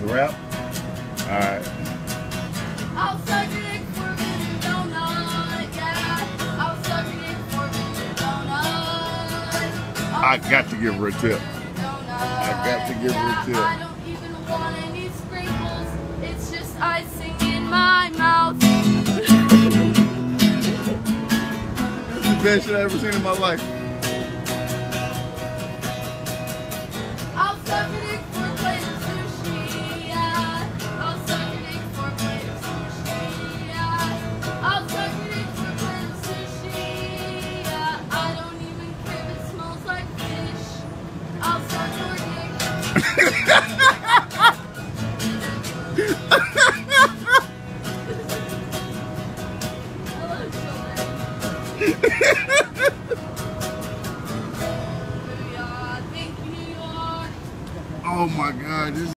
a wrap? Alright. I'll suck it for a minute donut, yeah. I'll suck it for a minute donut. I got to give her a tip. I got to give her a tip. I don't even want any sprinkles. It's just icing in my mouth. This is the best shit I ever seen in my life. I'll suck it for a plate of sushi, yeah. I'll suck it for a plate of sushi, yeah. I'll suck it for a plate of sushi, yeah. I don't even care if it smells like fish. I'll suck your dick. Thank you, New York. Oh my God, this